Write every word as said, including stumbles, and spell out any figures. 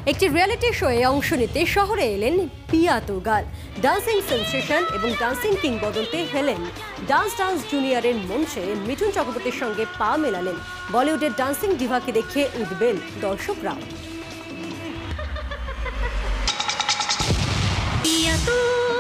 একটি রিয়েলিটি শোয়ে অংশ নিতে শহরে এলেন পিয়া তুর্গাল। ডান্সিং সেন্সেশন এবং ডান্সিং কিংবদন্তি হেলেন ডান্স ডান্স জুনিয়রের মঞ্চে মিঠুন চক্রবর্তীর সঙ্গে পা মেলালেন। বলিউডের ডান্সিং ডিভাকে দেখে উঠবেন দর্শকরাও।